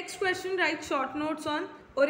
Next question, write short notes on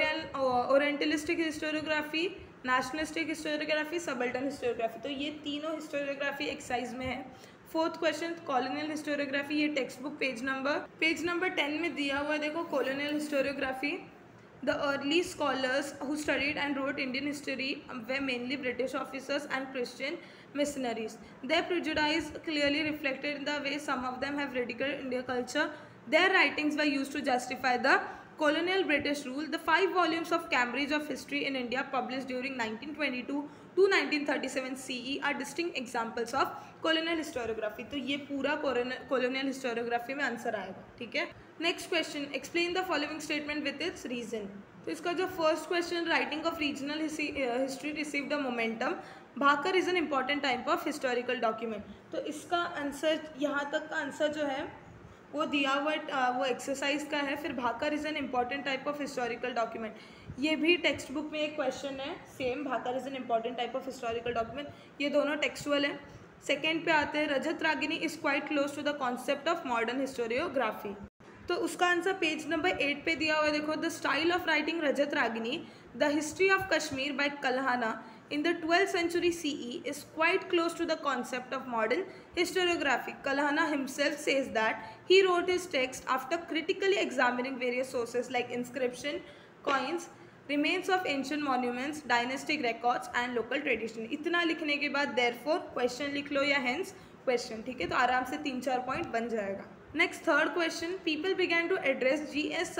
orientalistic historiography, nationalistic historiography, subaltern historiography. तो ये तीनों historiography exercise में है। फोर्थ क्वेश्चन, कॉलोनियल हिस्टोरियोग्राफी, ये टेक्स्ट बुक पेज नंबर 10 में दिया हुआ है। देखो, colonial historiography, the early scholars who studied and wrote Indian history were mainly British officers and Christian missionaries. Their prejudice clearly reflected in the way some of them have ridiculed Indian culture. Their writings were used to justify the colonial British rule. The 5 volumes of Cambridge of History in India published during 1922 to 1937 CE are distinct examples of colonial historiography. तो ये पूरा colonial historiography में answer आएगा, ठीक है। Next question, explain the following statement with its reason. तो इसका जो first question, writing of regional history receive the momentum, bakhar is an important type of historical document. तो इसका आंसर, यहाँ तक का आंसर जो है वो दिया हुआ वो एक्सरसाइज का है। फिर bakhar is an important type of historical document, ये भी टेक्स्ट बुक में एक क्वेश्चन है same, bakhar is an important type of historical document. ये दोनों टेक्सुअल है। सेकेंड पे आते हैं, Rajatarangini is quite close to the concept of modern historiography. तो उसका आंसर पेज नंबर 8 पे दिया हुआ है। देखो, the style of writing Rajatarangini, the history of Kashmir by Kalhana in the 12th century CE is quite close to the concept of modern historiography. Kalhana himself says that he wrote his text after critically examining various sources like inscription, coins, remains of ancient monuments, dynastic records and local tradition. इतना लिखने के बाद therefore question लिख लो या hence question, ठीक है। तो आराम से 3-4 पॉइंट बन जाएगा। Next third question, people began to address G.S.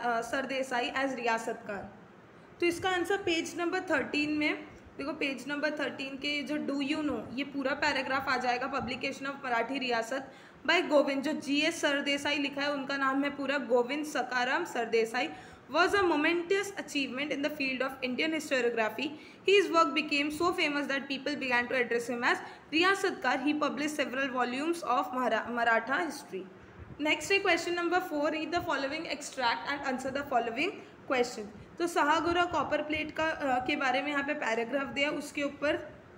Sardesai as Riyasatkar. तो इसका आंसर पेज नंबर 13 में, देखो पेज नंबर 13 के जो डू यू नो, ये पूरा पैराग्राफ आ जाएगा। पब्लिकेशन ऑफ मराठी रियासत बाय गोविंद, जो G.S. सरदेसाई लिखा है उनका नाम है पूरा Govind Sakharam Sardesai, was a momentous achievement in the field of Indian historiography. His work became so famous that people began to address him as Riyasatkar. He published several volumes of Maratha history. Next है question number 4, read the following extract and answer the following question. तो Sohgaura copper plate का के बारे में यहाँ पे paragraph दिया, उसके ऊपर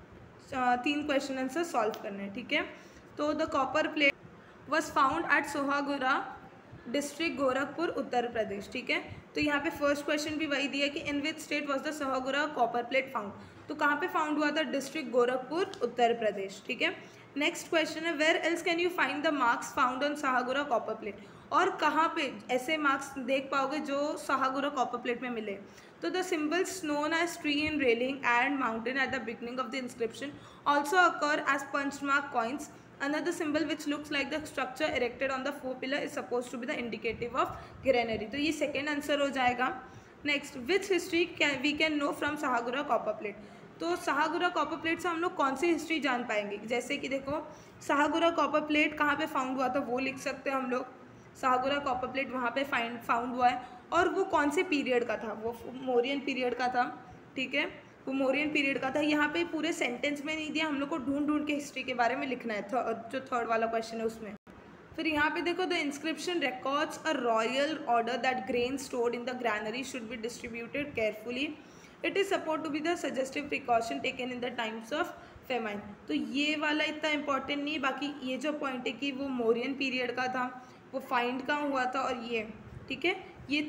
3 क्वेश्चन आंसर सॉल्व करने हैं, ठीक है। तो the copper plate was found at Sohgaura district Gorakhpur Uttar Pradesh, ठीक है। तो यहाँ पे फर्स्ट क्वेश्चन भी वही दिया कि in which state was the Sohgaura copper plate found. तो कहाँ पे फाउंड हुआ था? डिस्ट्रिक्ट गोरखपुर उत्तर प्रदेश, ठीक है। नेक्स्ट क्वेश्चन है, where else can you find the marks found on Sohgaura copper plate. और कहाँ पे ऐसे मार्क्स देख पाओगे जो सहागुरा कॉपर प्लेट में मिले। तो the symbols known as tree in railing and mountain at the beginning of the inscription also occur as punch mark coins. Another symbol which looks like the structure erected on the 4 pillar is supposed to be the indicative of granary. तो ये second answer हो जाएगा। Next, which history we can know from Sohgaura copper plate. तो Sohgaura copper plate से हम लोग कौन सी history जान पाएंगे? जैसे कि देखो, सहागुरा कॉपर प्लेट कहाँ पे फाउंड हुआ था वो लिख सकते हैं हम लोग। सहागुरा कॉपर प्लेट वहाँ पे फाउंड हुआ है, और वो कौन से पीरियड का था? वो मौर्यन पीरियड का था, ठीक है। वो मौर्यन पीरियड का था। यहाँ पे पूरे सेंटेंस में नहीं दिया, हम लोग को ढूंढ ढूंढ के हिस्ट्री के बारे में लिखना है, जो थर्ड वाला क्वेश्चन है उसमें। फिर यहाँ पे देखो, the inscription records a royal order that grain stored in the granary should be distributed carefully. It is support to be the suggestive precaution taken in the times of famine. तो ये वाला इतना इंपॉर्टेंट नहीं है, बाकी ये जो point है कि वो मौर्यन पीरियड का था, वो फाइंड कहाँ हुआ था, और ये, ठीक है, ये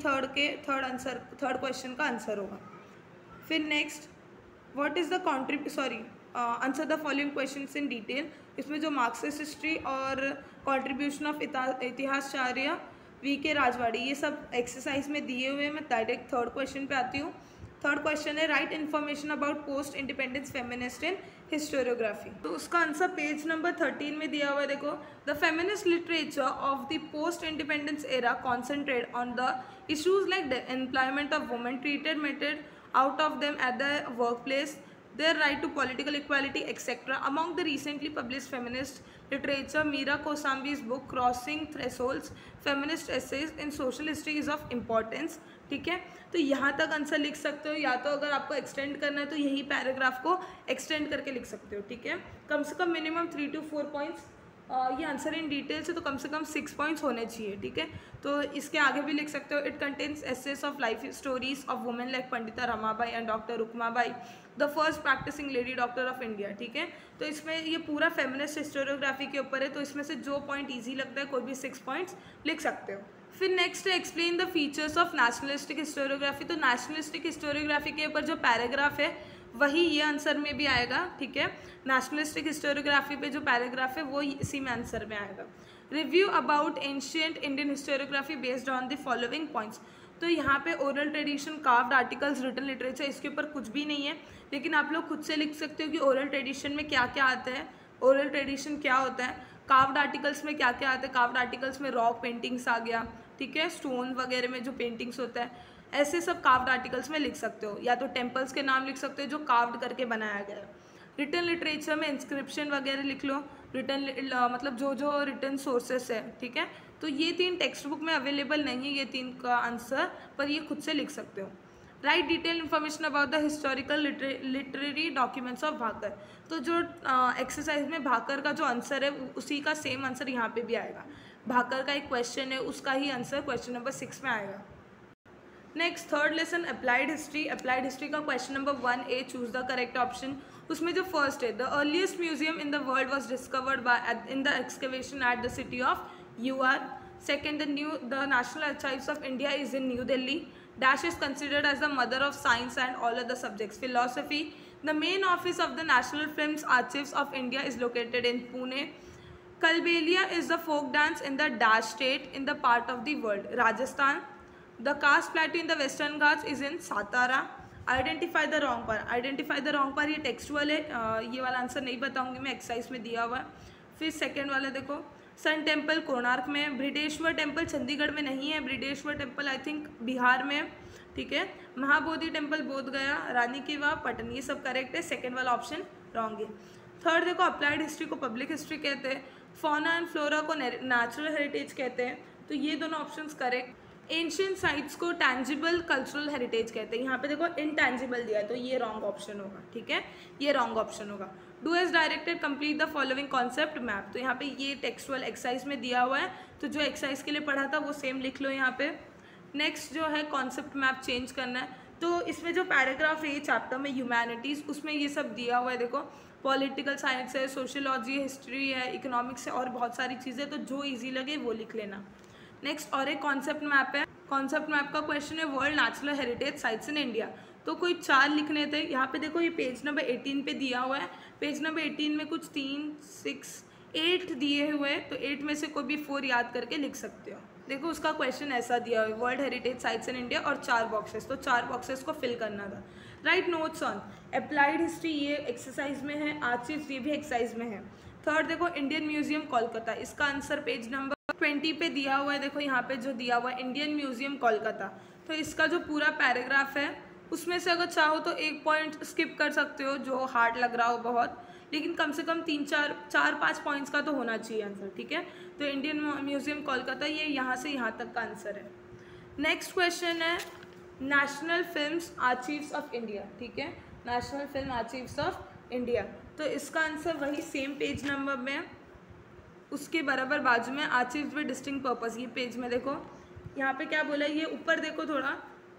थर्ड क्वेश्चन का आंसर होगा। फिर next, what is the answer the following questions in detail. इसमें जो मार्क्सिस्ट हिस्ट्री और contribution of Itihasacharya V.K. Rajwade, ये सब एक्सरसाइज में दिए हुए। मैं डायरेक्ट थर्ड क्वेश्चन पे आती हूँ। थर्ड क्वेश्चन है, write information about post independence feminist in historiography. तो उसका आंसर पेज नंबर 13 में दिया हुआ है। देखो, the feminist literature of the post independence era concentrate on the issues like the employment of women, treated mated out of them at the workplace, their right to political equality, etc. Among the recently published feminist literature, Meera Kosambi's book Crossing Thresholds, Feminist Essays in Social History is of importance, ठीक है। तो यहाँ तक answer लिख सकते हो, या तो अगर आपको एक्सटेंड करना है तो यही पैराग्राफ को एक्सटेंड करके लिख सकते हो, ठीक है। कम से कम मिनिमम 3 to 4 पॉइंट्स। ये आंसर इन डिटेल से तो कम से कम 6 पॉइंट्स होने चाहिए, ठीक है। तो इसके आगे भी लिख सकते हो, it contains essays of life stories of women like Pandita Ramabai and doctor Rukhmabai, the first practising lady doctor of India, ठीक है। तो इसमें ये पूरा फेमिनिस्ट हिस्टोरियोग्राफी के ऊपर है, तो इसमें से जो पॉइंट ईजी लगता है कोई भी 6 पॉइंट्स लिख सकते हो। फिर next explain the features of nationalistic historiography. तो नेशनलिस्टिक हिस्टोरियोग्राफी के ऊपर जो पैराग्राफ है वही ये आंसर में भी आएगा, ठीक है। नेशनलिस्टिक हिस्टोरियोग्राफी पे जो पैराग्राफ है वो इसी में आंसर में आएगा। Review about ancient Indian historiography based on the following points. तो यहाँ पे oral tradition, carved articles, written literature, इसके ऊपर कुछ भी नहीं है, लेकिन आप लोग खुद से लिख सकते हो कि ओरल ट्रेडिशन में क्या क्या आता है, ओरल ट्रेडिशन क्या होता है, कार्व्ड आर्टिकल्स में क्या क्या आता है। कार्व्ड आर्टिकल्स में रॉक पेंटिंग्स आ गया, ठीक है, स्टोन वगैरह में जो पेंटिंग्स होता है, ऐसे सब कार्व्ड आर्टिकल्स में लिख सकते हो, या तो टेम्पल्स के नाम लिख सकते हो जो कार्व्ड करके बनाया गया है। रिटन लिटरेचर में इंस्क्रिप्शन वगैरह लिख लो, रिटन मतलब जो जो रिटन सोर्सेस है, ठीक है। तो ये 3 टेक्स्ट बुक में अवेलेबल नहीं है, ये 3 का आंसर, पर ये खुद से लिख सकते हो। Write detail information about the historical literary documents of bakhar. तो जो एक्सरसाइज में भाकर का जो आंसर है उसी का सेम आंसर यहाँ पे भी आएगा। भाकर का एक क्वेश्चन है, उसका ही आंसर क्वेश्चन नंबर 6 में आएगा। Next third lesson applied history. Applied history का question number 1A, choose the correct option. उसमें जो फर्स्ट है, the earliest museum in the world was discovered by in the excavation at the city of UR। Second, the national archives of India is in New Delhi. Dash is considered as the mother of science and all other subjects. Philosophy, the main office of the National Films Archives of India is located in Pune. Kalbelia is the folk dance in the Dash state in the part of the world, Rajasthan. The Khas Plateau in the Western Ghats is in Satara. Identify the wrong part. Identify the wrong part, ये textual है, ये वाला answer नहीं बताऊंगी मैं, exercise में दिया हुआ है। फिर सेकेंड वाला देखो, सन टेम्पल कोणार्क में, बृहदेश्वर टेम्पल चंडीगढ़ में नहीं है, Brihadeshwar temple I think Bihar में, ठीक है। महाबोधि टेम्पल बोध गया, रानी की वाव पटन, ये सब करेक्ट है, सेकेंड वाला ऑप्शन रॉन्ग है। थर्ड देखो, अप्लाइड हिस्ट्री को पब्लिक हिस्ट्री कहते हैं, फौना एंड फ्लोरा को नेचुरल हेरिटेज कहते हैं, तो ये दोनों ऑप्शंस करेक्ट। एंशियंट साइट्स को टैंजिबल कल्चरल हेरिटेज कहते हैं, यहाँ पे देखो इनटैंजिबल दिया है, तो ये रॉन्ग ऑप्शन होगा, ठीक है, ये रॉन्ग ऑप्शन होगा। Do as directed complete the following concept map. तो यहाँ पे ये टेक्सचुअल एक्सरसाइज में दिया हुआ है, तो जो एक्सरसाइज के लिए पढ़ा था वो सेम लिख लो यहाँ पे। नेक्स्ट जो है कॉन्सेप्ट मैप चेंज करना है, तो इसमें जो पैराग्राफ है ये चैप्टर में ह्यूमैनिटीज़, उसमें ये सब दिया हुआ है, देखो पॉलिटिकल साइंस है, सोशियोलॉजी, हिस्ट्री है, इकोनॉमिक्स है और बहुत सारी चीज़ें, तो जो ईजी लगे वो लिख लेना। नेक्स्ट और एक कॉन्सेप्ट मैप है, कॉन्सेप्ट मैप का क्वेश्चन है world natural heritage sites in India. तो कोई 4 लिखने थे, यहाँ पे देखो ये पेज नंबर 18 पे दिया हुआ है, पेज नंबर 18 में कुछ 3, 6, 8 दिए हुए हैं, तो 8 में से कोई भी 4 याद करके लिख सकते हो। देखो उसका क्वेश्चन ऐसा दिया हुआ है, world heritage sites in India और 4 बॉक्सेस, तो 4 बॉक्सेस को फिल करना था। Write notes on applied history, ये एक्सरसाइज में है, आर्चिव्स ये भी एक्सरसाइज में है। थर्ड देखो इंडियन म्यूजियम कोलकाता, इसका आंसर पेज नंबर 20 पे दिया हुआ है, देखो यहाँ पे जो दिया हुआ है इंडियन म्यूजियम कोलकाता, तो इसका जो पूरा पैराग्राफ है उसमें से अगर चाहो तो 1 पॉइंट स्किप कर सकते हो जो हार्ड लग रहा हो बहुत, लेकिन कम से कम 3-4-5 पॉइंट्स का तो होना चाहिए आंसर, ठीक है। तो इंडियन म्यूजियम कोलकाता ये यहाँ से यहाँ तक का आंसर है। नेक्स्ट क्वेश्चन है national films archives of India, ठीक है, national film archives of India, तो इसका आंसर वही सेम पेज नंबर में, उसके बराबर बाजू में आर्चीव्स विद डिस्टिंक्ट पर्पस, ये पेज में देखो यहाँ पे क्या बोला है, ये ऊपर देखो थोड़ा,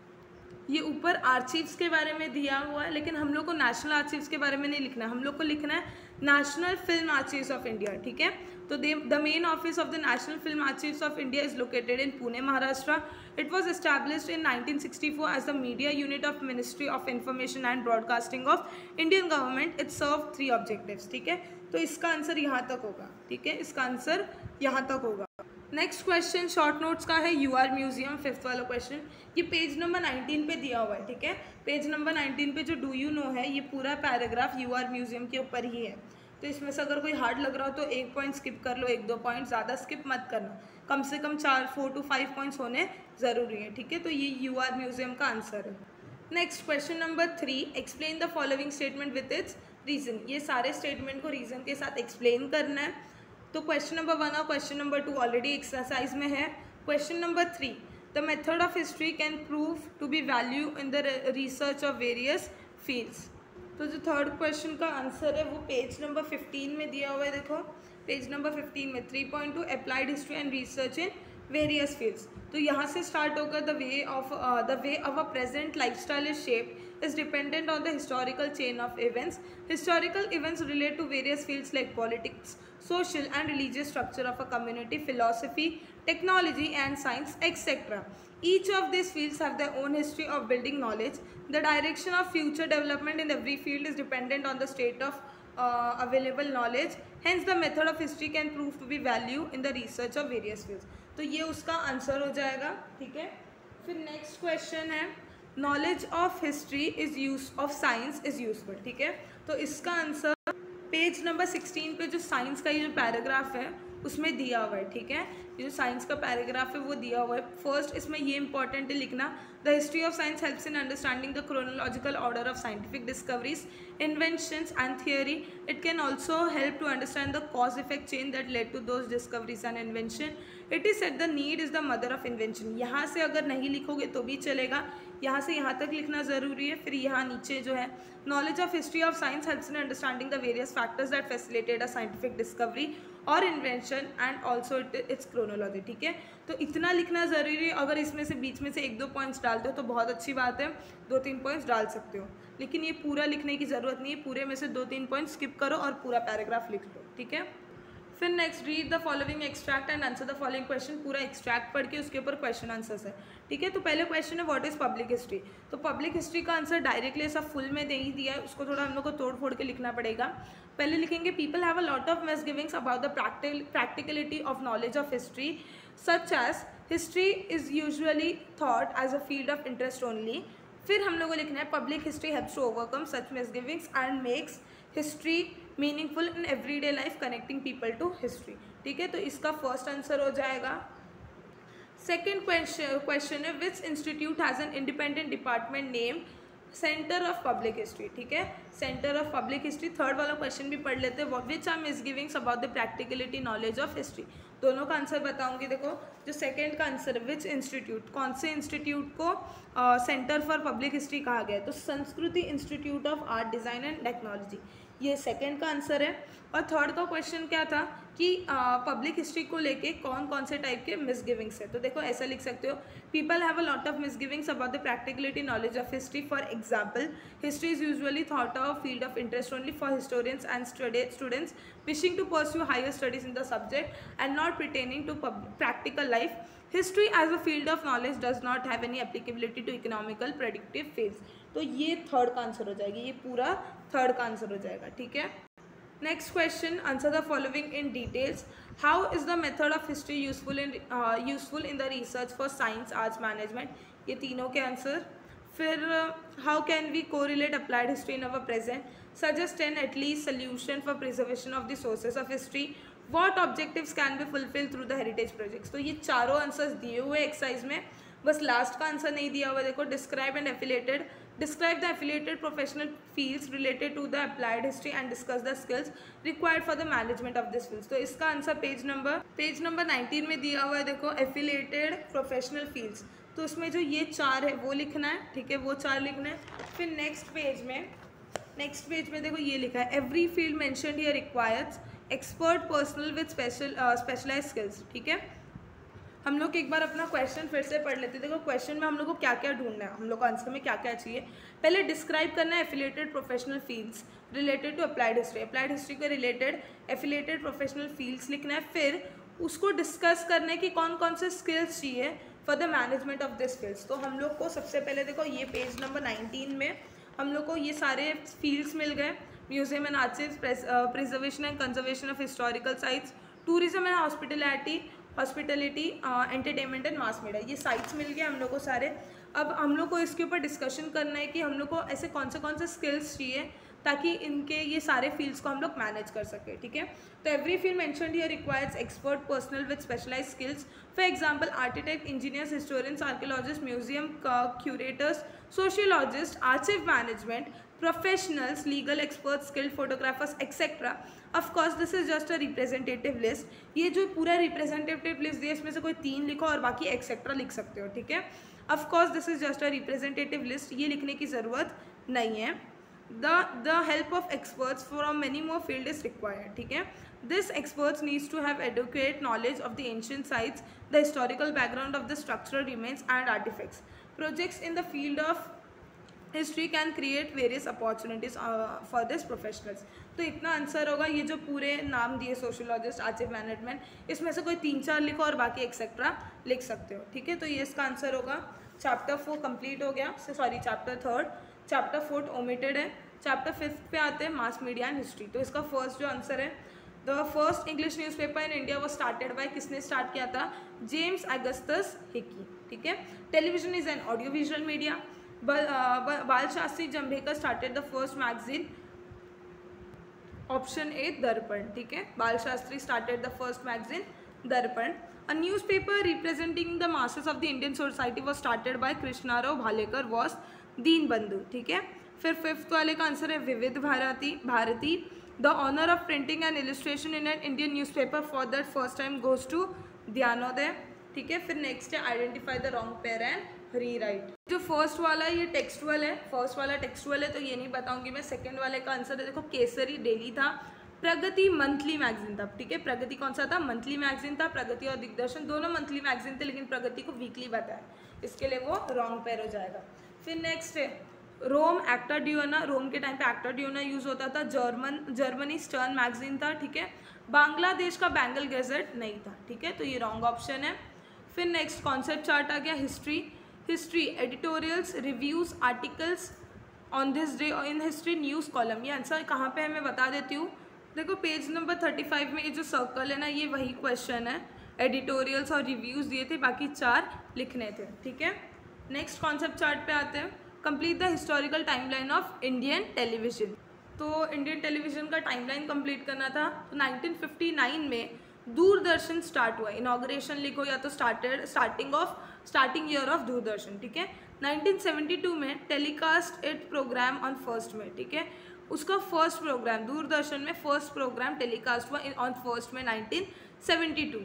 ये ऊपर आर्चीव्स के बारे में दिया हुआ है, लेकिन हम लोग को नेशनल आर्चीव्स के बारे में नहीं लिखना है, हम लोग को लिखना है national film archives of India, ठीक है। तो the main office of the national film archives of India is located in Pune, Maharashtra. It was established in 1964 as the media unit of ministry of information and broadcasting of Indian government. It serve 3 objectives, ठीक है। तो इसका answer यहाँ तक होगा, ठीक है, इसका आंसर यहाँ तक होगा। नेक्स्ट क्वेश्चन शॉर्ट नोट्स का है UR म्यूजियम, 5th वाला क्वेश्चन, ये पेज नंबर 19 पे दिया हुआ है, ठीक है। पेज नंबर 19 पे जो डू यू नो है, ये पूरा पैराग्राफ UR म्यूजियम के ऊपर ही है, तो इसमें से अगर कोई हार्ड लग रहा हो तो 1 पॉइंट स्किप कर लो, 1-2 पॉइंट, ज़्यादा स्किप मत करना, कम से कम 4 to 5 पॉइंट्स होने ज़रूरी है, ठीक है। तो ये UR म्यूजियम का आंसर है। Next question number 3, explain the following statement with its reason. ये सारे स्टेटमेंट को रीजन के साथ एक्सप्लेन करना है। तो क्वेश्चन नंबर 1 और क्वेश्चन नंबर 2 ऑलरेडी एक्सरसाइज में है। Question number 3, the method of history can prove to be value in the research of various fields. तो जो थर्ड क्वेश्चन का आंसर है वो पेज नंबर 15 में दिया हुआ है, देखो पेज नंबर 15 में 3.2 applied history and research in various fields. तो यहाँ से स्टार्ट होकर the way of a present lifestyle is shaped is dependent on the historical chain of events. Historical events relate to various fields like politics, social and religious structure of a community, philosophy, technology and science, etc. Each of these fields have their own history of building knowledge. The direction of future development in every field is dependent on the state of available knowledge. Hence the method of history can prove to be value in the research of various fields. तो ये उसका answer हो जाएगा, ठीक है। फिर next question है knowledge of history is use of science is useful, ठीक है। तो इसका आंसर पेज नंबर 16 पे जो साइंस का ये जो पैराग्राफ है उसमें दिया हुआ है, ठीक है। ये जो साइंस का पैराग्राफ है वो दिया हुआ है। फर्स्ट इसमें ये इंपॉर्टेंट है लिखना, the history of science helps in understanding the chronological order of scientific discoveries, inventions and theory. It can also help to understand the cause effect chain that led to those discoveries and invention. It is said the need is the mother of invention. यहाँ से अगर नहीं लिखोगे तो भी चलेगा, यहाँ से यहाँ तक लिखना ज़रूरी है. फिर यहाँ नीचे जो है knowledge of history of science helps in understanding the various factors that facilitate a scientific discovery और invention and also its chronology, ठीक है। तो इतना लिखना ज़रूरी है. अगर इसमें से बीच में से 1-2 पॉइंट्स डालते हो तो बहुत अच्छी बात है, 2-3 पॉइंट्स डाल सकते हो, लेकिन ये पूरा लिखने की ज़रूरत नहीं है. पूरे में से 2-3 पॉइंट्स स्किप करो और पूरा पैराग्राफ लिख लो, ठीक है। फिर next read the following extract and answer the following question. पूरा एक्सट्रैक्ट पढ़ के उसके ऊपर क्वेश्चन आंसर्स है, ठीक है। तो पहले क्वेश्चन है व्हाट इज पब्लिक हिस्ट्री. तो पब्लिक हिस्ट्री का आंसर डायरेक्टली ऐसा फुल में दे ही दिया है, उसको थोड़ा हम लोग को तोड़ फोड़ के लिखना पड़ेगा. पहले लिखेंगे people have a lot of misgivings about the practicality of knowledge of history such as history is usually thought as a field of interest only. फिर हम लोग को लिखना है public history helps to overcome such misgivings and makes history meaningful in everyday life connecting people to history, ठीक है। तो इसका फर्स्ट आंसर हो जाएगा. सेकेंड क्वेश्चन है which institute has an independent department name centre of public history, ठीक है, centre of public history. Third वाला क्वेश्चन भी पढ़ लेते हैं which are misgivings about the practicality knowledge of history. दोनों का आंसर बताऊंगी. देखो जो सेकंड का आंसर है विच इंस्टीट्यूट, कौन से इंस्टीट्यूट को सेंटर फॉर पब्लिक हिस्ट्री कहा गया है, तो Sanskriti institute of art design and technology, ये सेकंड का आंसर है. और थर्ड का क्वेश्चन क्या था कि पब्लिक हिस्ट्री को लेके कौन कौन से टाइप के मिसगिविंग्स है. तो देखो ऐसा लिख सकते हो people have a lot of misgivings about the practicality knowledge of history. For example history is usually thought of field of interest only for historians and students wishing to pursue higher studies in the subject and not pertaining to practical life. History as a field of knowledge does not have any applicability to economical predictive fields. तो ये third का answer हो जाएगी, ये पूरा third का answer हो जाएगा, ठीक है। Next question answer the following in details. How is the method of history useful in the research for science arts management, ये तीनों के आंसर. फिर how can we correlate applied history in our present, suggest 10 at least solution for preservation of the sources of history, what objectives can be fulfill through the heritage projects. तो ये चारों answers दिए हुए exercise में, बस last का answer नहीं दिया हुआ. देखो describe the affiliated professional fields related to the applied history and discuss the skills required for the management of this fields. तो इसका आंसर पेज नंबर 19 में दिया हुआ है. देखो एफिलिएटेड प्रोफेशनल फील्ड्स, तो उसमें जो ये 4 है वो लिखना है, ठीक है, वो 4 लिखना है. फिर नेक्स्ट पेज में देखो ये लिखा है every field mentioned here requires expert personal with specialize skills, ठीक है. हम लोग एक बार अपना क्वेश्चन फिर से पढ़ लेते हैं. देखो क्वेश्चन में हम लोग को क्या क्या ढूंढना है, हम लोग को आंसर में क्या क्या चाहिए. पहले डिस्क्राइब करना है affiliated professional fields related to applied history के रिलेटेड एफिलिएटेड प्रोफेशनल फील्ड्स लिखना है. फिर उसको डिस्कस करना है कि कौन कौन से स्किल्स चाहिए for the management of this fields. तो हम लोग को सबसे पहले देखो ये पेज नंबर 19 में हम लोग को ये सारे फील्ड्स मिल गए. Museum and archives, preservation and conservation of historical sites, tourism and hospitality, entertainment and mass media, ये साइट्स मिल गए हम लोग को सारे. अब हम लोग को इसके ऊपर डिस्कशन करना है कि हम लोग को ऐसे कौन से स्किल्स चाहिए ताकि इनके ये सारे फील्ड्स को हम लोग मैनेज कर सकें, ठीक है. तो every field mentioned here requires expert personal with specialized skills. For example architect, engineers, historians, archaeologists, museum curators, sociologist, archive management professionals, legal experts, skilled photographers etcetera. Of course this is just a representative list. ये जो पूरा representative list दिया इसमें से कोई 3 लिखो और बाकी एक्सेट्रा लिख सकते हो, ठीक है. Of course this is just a representative list, ये लिखने की ज़रूरत नहीं है. the help of experts from many more field is required. ठीक है, this experts needs to have adequate knowledge of the ancient sites, the historical background of the structural remains and artifacts. Projects in the field of history can create various opportunities for this professionals. तो इतना answer होगा. ये जो पूरे नाम दिए sociologist, archive management, इसमें से कोई 3-4 लिखो और बाकी एक्सेट्रा लिख सकते हो. ठीक है, तो ये इसका आंसर होगा. चैप्टर 4 कंप्लीट हो गया. Sorry, chapter 3. चैप्टर 4 ओमिटेड है. चैप्टर 5 पे आते हैं मास मीडिया एंड हिस्ट्री. तो इसका फर्स्ट जो आंसर है, the first English newspaper in India वो स्टार्टेड बाय, किसने स्टार्ट किया था? James Augustus Hicky. ठीक है. Television is an audio visual media. Bal Shastri Jambhekar started the first magazine. Option A Darpan. ठीक है, Bal Shastri started the first magazine Darpan. A newspaper representing the masses of the Indian society was started by Krishnarao Bhalekar was Deenbandhu. ठीक है. फिर 5th वाले का answer है Vividh Bharati. The honour of printing and illustration in an Indian newspaper for that first time goes to Dnyanodaya. ठीक है. फिर next है identify the wrong pair and rewrite. जो फर्स्ट वाला है ये टेक्सटुअल है. फर्स्ट वाला टेक्सटुअल है तो ये नहीं बताऊंगी मैं. सेकंड वाले का आंसर है, देखो, केसरी डेली था. प्रगति मंथली मैगजीन था. ठीक है, प्रगति कौन सा था? मंथली मैगजीन था. प्रगति और दिग्दर्शन दोनों मंथली मैगजीन थे, लेकिन प्रगति को वीकली बताया, इसके लिए वो रॉन्ग पेयर हो जाएगा. फिर नेक्स्ट है रोम, एक्टर ड्यूना. रोम के टाइम पे एक्टर ड्यूना यूज होता था. जर्मनी स्टर्न मैगजीन था. ठीक है. बांग्लादेश का बेंगल गैजेट नहीं था. ठीक है, तो ये रॉन्ग ऑप्शन है. फिर नेक्स्ट कॉन्सेप्ट चार्ट आ गया. History editorials, reviews, articles on this day in history, news column. ये आंसर कहाँ पे है मैं बता देती हूँ. देखो पेज नंबर 35 में ये जो सर्कल है ना, ये वही क्वेश्चन है. एडिटोरियल्स और रिव्यूज़ दिए थे, बाकी 4 लिखने थे. ठीक है. नेक्स्ट कॉन्सेप्ट चार्ट पे आते हैं. Complete the historical timeline of Indian television. तो इंडियन टेलीविजन का टाइमलाइन कंप्लीट करना था. तो 1959 में दूरदर्शन स्टार्ट हुआ. इनॉग्रेशन लिखो या तो स्टार्टिंग ईयर ऑफ दूरदर्शन. ठीक है. 1972 में telecast it program on first में. ठीक है, उसका फर्स्ट प्रोग्राम दूरदर्शन में फर्स्ट प्रोग्राम टेलीकास्ट हुआ ऑन फर्स्ट में 1972.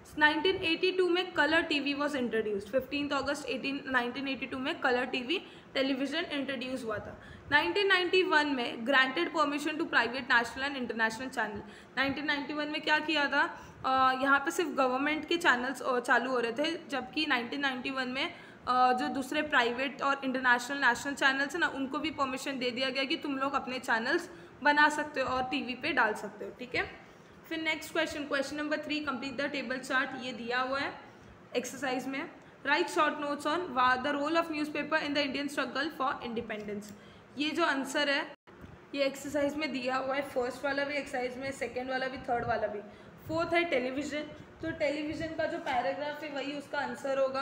1982 में कलर टीवी वॉज इंट्रोड्यूस्ड. 15 अगस्त 1982 में कलर टीवी टेलीविजन इंट्रोड्यूस हुआ था. 1991 में granted permission to private national and international channel. 1991 में क्या किया था? यहाँ पे सिर्फ गवर्नमेंट के चैनल्स चालू हो रहे थे, जबकि 1991 में जो दूसरे प्राइवेट और इंटरनेशनल नेशनल चैनल्स हैं ना, उनको भी परमिशन दे दिया गया कि तुम लोग अपने चैनल्स बना सकते हो और टीवी पे डाल सकते हो. ठीक है. फिर next question number 3, complete the table chart. ये दिया हुआ है एक्सरसाइज में. Write short notes on the role of newspaper in the Indian struggle for independence. ये जो आंसर है ये एक्सरसाइज में दिया हुआ है. फर्स्ट वाला भी एक्सरसाइज में, सेकेंड वाला भी, थर्ड वाला भी. फोर्थ है टेलीविजन. तो टेलीविजन का जो पैराग्राफ है वही उसका आंसर होगा.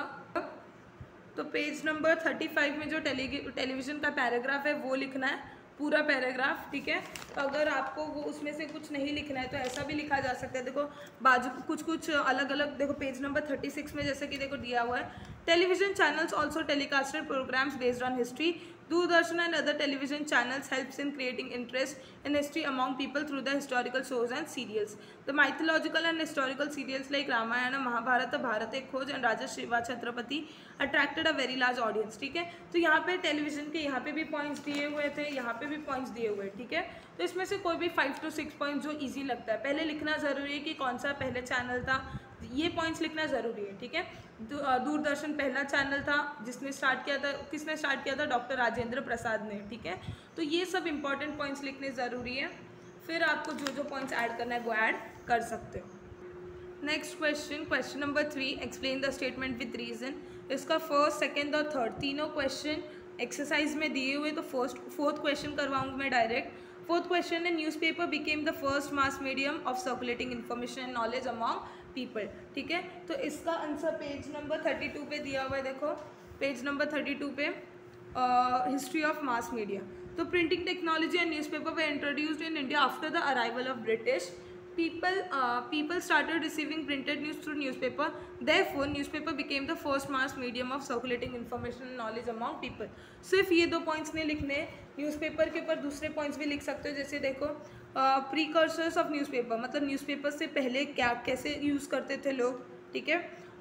तो पेज नंबर 35 में जो टेलीविजन का पैराग्राफ है वो लिखना है, पूरा पैराग्राफ. ठीक है. तो अगर आपको वो उसमें से कुछ नहीं लिखना है तो ऐसा भी लिखा जा सकता है. देखो बाजू कुछ अलग अलग, देखो पेज नंबर 36 में जैसे कि देखो दिया हुआ है, television channels also telecasted programs based on history. Doordarshan and other television channels helps in creating interest in history among people through the historical shows and serials. The mythological and historical serials like Ramayana, Mahabharata, Bharat Ek Khoj and Raja Shiva Chhatrapati attracted a very large audience. ठीक है. तो यहाँ पे television के यहाँ पे भी points दिए हुए थे, यहाँ पे भी पॉइंट्स दिए हुए. ठीक है. तो इसमें से कोई भी 5 to 6 पॉइंट्स जो ईजी लगता है, पहले लिखना ज़रूरी है कि कौन सा पहले चैनल था. ये पॉइंट्स लिखना ज़रूरी है. ठीक है. दूरदर्शन पहला चैनल था. जिसने स्टार्ट किया था, किसने स्टार्ट किया था? डॉक्टर राजेंद्र प्रसाद ने. ठीक है. तो ये सब इंपॉर्टेंट पॉइंट्स लिखने ज़रूरी है. फिर आपको जो पॉइंट्स ऐड करना है वो ऐड कर सकते हो. Next question number 3, explain the statement with reason. इसका फर्स्ट, सेकेंड और थर्ड तीनों क्वेश्चन एक्सरसाइज में दिए हुए. तो फोर्थ क्वेश्चन करवाऊंगी मैं डायरेक्ट. फोर्थ क्वेश्चन है newspaper became the first mass medium of circulating information and knowledge among people. ठीक है. तो इसका आंसर पेज नंबर 32 पे दिया हुआ है. देखो पेज नंबर 32 पे हिस्ट्री ऑफ मास मीडिया. तो printing technology and newspaper were introduced in India after the arrival of British. People started receiving printed news through newspaper. Therefore, newspaper became the first mass medium of circulating information and knowledge among people. सिर्फ ये 2 points नहीं लिखने, newspaper के ऊपर दूसरे points भी लिख सकते हो. जैसे देखो प्रीकर्सर्स ऑफ न्यूज़पेपर, मतलब न्यूज़पेपर से पहले क्या कैसे यूज़ करते थे लोग. ठीक है.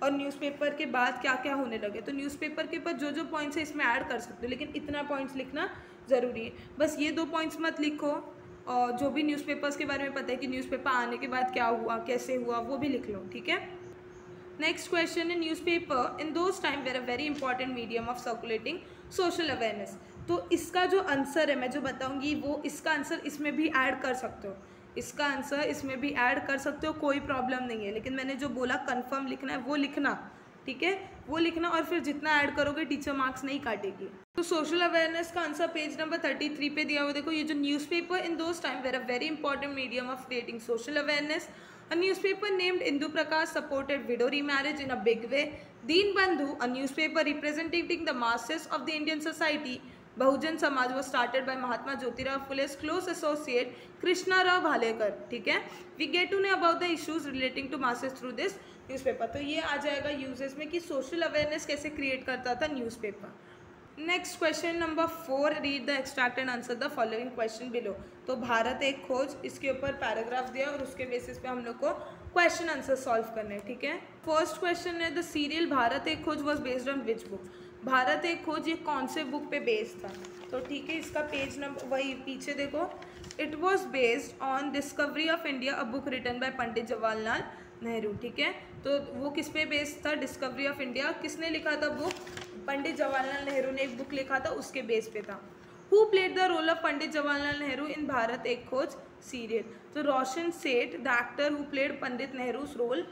और न्यूज़पेपर के बाद क्या क्या होने लगे। तो न्यूज़पेपर के ऊपर जो जो पॉइंट्स है इसमें ऐड कर सकते हो, लेकिन इतना पॉइंट्स लिखना ज़रूरी है। बस ये 2 पॉइंट्स मत लिखो, और जो भी न्यूज़पेपर्स के बारे में पता है कि न्यूज़पेपर आने के बाद क्या हुआ, कैसे हुआ, वो भी लिख लो, ठीक है। नेक्स्ट क्वेश्चन है, newspaper in those time were a very important medium of circulating social awareness. तो इसका जो आंसर है मैं जो बताऊंगी वो इसका आंसर इसमें भी ऐड कर सकते हो, इसका आंसर इसमें भी ऐड कर सकते हो, कोई प्रॉब्लम नहीं है। लेकिन मैंने जो बोला कंफर्म लिखना है वो लिखना, ठीक है, वो लिखना, और फिर जितना ऐड करोगे टीचर मार्क्स नहीं काटेगी। तो सोशल अवेयरनेस का आंसर पेज नंबर 33 पे दिया हुआ। देखो ये जो newspaper in those time were a very important medium of creating social awareness. A newspaper named Indu Prakash supported widow remarriage in a big way. Deen Bandhu, a newspaper representing the masses of the Indian society, Bahujan Samaj, was started by Mahatma Jyotirao Phule's close associate Krishna Rao Bhalekar. ठीक है, we get to know about the issues relating to masses through this newspaper. तो ये आ जाएगा uses में कि social awareness कैसे create करता था newspaper. Next question number 4, read the extract and answer the following question below. तो भारत एक खोज, इसके ऊपर पैराग्राफ दिया और उसके बेसिस पे हम लोग को क्वेश्चन आंसर सॉल्व करने हैं, ठीक है। फर्स्ट क्वेश्चन है, the serial Bharat Ek Khoj was based on which book. Bharat Ek Khoj ये कौन से बुक पे बेस्ड था। तो ठीक है, इसका पेज नंबर वही पीछे देखो, it was based on Discovery of India, a book written by Pandit Jawaharlal Nehru, ठीक है। तो वो किस पे बेस्ड था, डिस्कवरी ऑफ इंडिया, किसने लिखा था बुक, पंडित जवाहरलाल नेहरू ने एक बुक लिखा था, उसके बेस पे था। Who played the role of Pandit Jawaharlal Nehru in Bharat Ek Khoj serial. तो Roshan Seth, the actor who played Pandit Nehru's role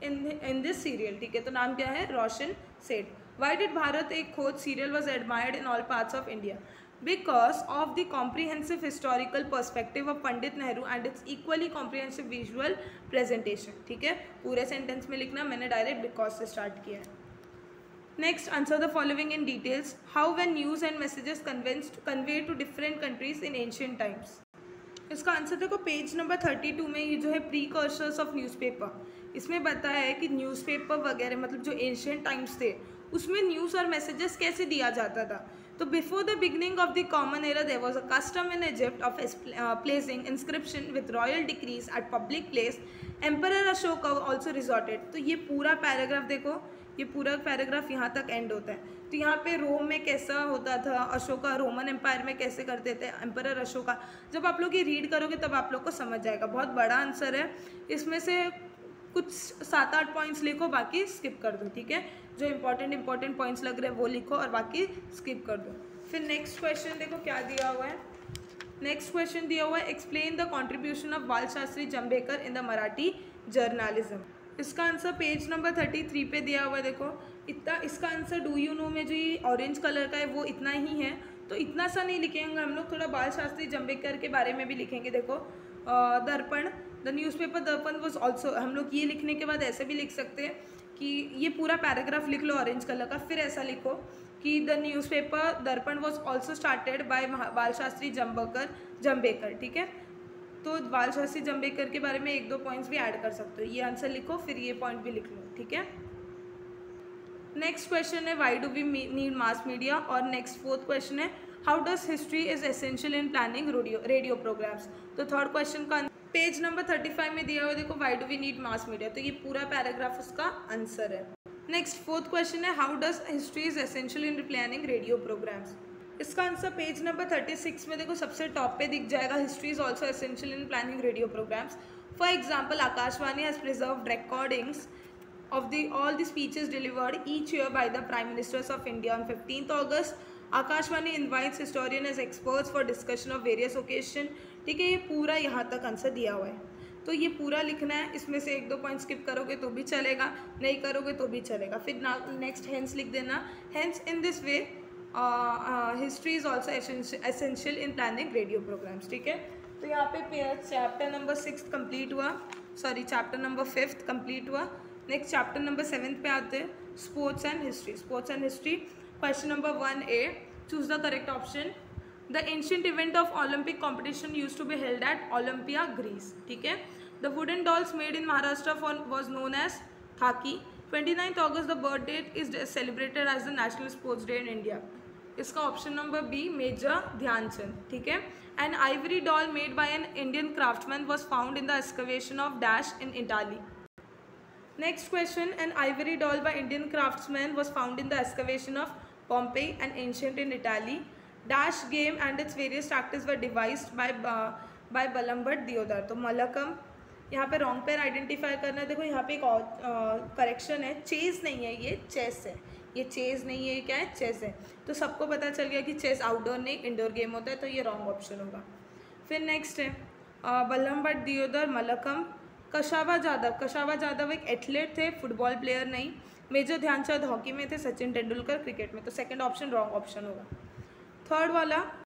in this serial, ठीक है। तो नाम क्या है, रोशन सेठ। Why did Bharat Ek Khoj serial was admired in all parts of India, because of the comprehensive historical perspective of Pandit Nehru and its equally comprehensive visual presentation, ठीक है। पूरे सेंटेंस में लिखना, मैंने डायरेक्ट बिकॉज से स्टार्ट किया है। Next, answer the following in details. How were news and messages conveyed to different countries in ancient times? इसका आंसर देखो पेज नंबर 32 में, ये जो है प्रीकर्सर्स ऑफ न्यूज़पेपर, इसमें बताया है कि न्यूज़पेपर वगैरह मतलब जो एंशियंट टाइम्स थे उसमें न्यूज़ और मैसेजेस कैसे दिया जाता था। तो before the beginning of the common era there was a custom in Egypt of placing inscription with royal decrees at public place. Emperor Ashoka also resorted. तो ये पूरा पैराग्राफ देखो, ये पूरा पैराग्राफ यहाँ तक एंड होता है। तो यहाँ पे रोम में कैसा होता था, अशोका रोमन एम्पायर में कैसे करते थे, एम्परर अशोका। जब आप लोग ये रीड करोगे तब आप लोग को समझ जाएगा। बहुत बड़ा आंसर है, इसमें से कुछ 7-8 पॉइंट्स लिखो, बाकी स्किप कर दो, ठीक है। जो इंपॉर्टेंट पॉइंट्स लग रहे हैं वो लिखो और बाकी स्किप कर दो। फिर नेक्स्ट क्वेश्चन देखो क्या दिया हुआ है। नेक्स्ट क्वेश्चन दिया हुआ है, explain the contribution of Bal Shastri Jambhekar in the Marathi journalism. इसका आंसर पेज नंबर 33 पे दिया हुआ है। देखो इतना, इसका आंसर डू यू नो में जो ये ऑरेंज कलर का है वो इतना ही है, तो इतना सा नहीं लिखेंगे हम लोग, थोड़ा बाल शास्त्री जंभेकर के बारे में भी लिखेंगे। देखो Darpan, the newspaper Darpan was also, हम लोग ये लिखने के बाद ऐसे भी लिख सकते हैं कि ये पूरा पैराग्राफ लिख लो ऑरेंज कलर का, फिर ऐसा लिखो कि the newspaper Darpan was also started by Bal Shastri Jambhekar, ठीक है। तो बाल शास्त्री जंभेकर के बारे में 1-2 पॉइंट्स भी ऐड कर सकते हो। ये आंसर लिखो, फिर ये पॉइंट भी लिख लो, ठीक है। नेक्स्ट क्वेश्चन है, why do we need mass media. और नेक्स्ट 4th क्वेश्चन है, how does history is essential in planning radio programs. तो 3rd क्वेश्चन का पेज नंबर 35 में दिया हुआ, देखो why do we need mass media. तो ये पूरा पैराग्राफ उसका आंसर है। नेक्स्ट 4th क्वेश्चन है, how does history is essential in planning radio programs. इसका आंसर पेज नंबर 36 में देखो सबसे टॉप पे दिख जाएगा, history is also essential in planning radio programs. For example, Akashvani has preserved recordings of all the speeches delivered each year by the Prime Ministers of India on 15th August. Akashvani invites historians as experts for discussion of various occasion, ठीक है। ये पूरा यहाँ तक answer दिया हुआ है, तो ये पूरा लिखना है। इसमें से 1-2 पॉइंट स्किप करोगे तो भी चलेगा, नहीं करोगे तो भी चलेगा। फिर नेक्स्ट हेंस लिख देना, hence in this way history is also essential in planning radio programs, ठीक है। तो यहाँ पे चैप्टर नंबर 6 कंप्लीट हुआ, सॉरी चैप्टर नंबर 5 कंप्लीट हुआ। नेक्स्ट चैप्टर नंबर 7 पे आते हैं, sports and history. Sports and history, question number 1A, choose the correct option. The ancient event of Olympic competition use to be held at Olympia, Greece, ठीक है। The wooden dolls made in Maharashtra was known as Thaki. 29th August the birth date is celebrated as the national sports day in India. इसका option number B, major Dhyanchand, ठीक है। An ivory doll made by an Indian craftman was found in the excavation of dash in Italy. Next question, an ivory doll by Indian craftsman was found in the excavation of Pompeii and ancient in Italy. Dash game and its various tactics were devised by Balambard Diodar. तो मलकम यहाँ पे wrong pair identify करना है. देखो यहाँ पे एक correction है, चेस नहीं है, ये चेस है. ये चेस नहीं है, क्या है, चेस है. तो सबको पता चल गया कि चेस आउटडोर नहीं इंडोर गेम होता है, तो ये रॉन्ग ऑप्शन होगा. फिर नेक्स्ट है बल्लभट्ट दियोदर मलकम. कशावा जादव एक एथलीट थे, फुटबॉल प्लेयर नहीं. मेजर ध्यानचंद हॉकी में थे, सचिन तेंदुलकर क्रिकेट में. तो सेकंड ऑप्शन रॉन्ग ऑप्शन होगा. थर्ड वाला